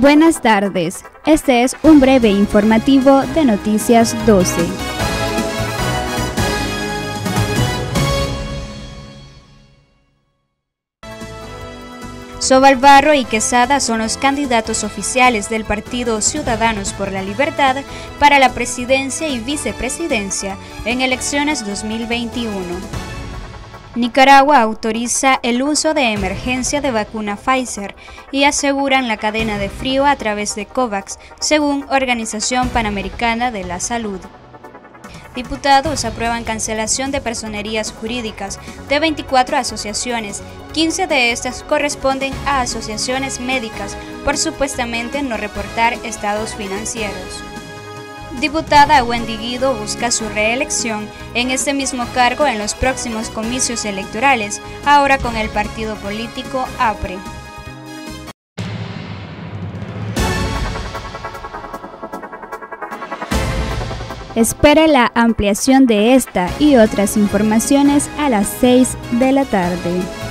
Buenas tardes, este es un breve informativo de Noticias 12. Sobalbarro y Quesada son los candidatos oficiales del partido Ciudadanos por la Libertad para la presidencia y vicepresidencia en elecciones 2021. Nicaragua autoriza el uso de emergencia de vacuna Pfizer y aseguran la cadena de frío a través de COVAX, según Organización Panamericana de la Salud. Diputados aprueban cancelación de personerías jurídicas de 24 asociaciones. 15 de estas corresponden a asociaciones médicas por supuestamente no reportar estados financieros. Diputada Wendy Guido busca su reelección en este mismo cargo en los próximos comicios electorales, ahora con el partido político APRE. Espera la ampliación de esta y otras informaciones a las 6 de la tarde.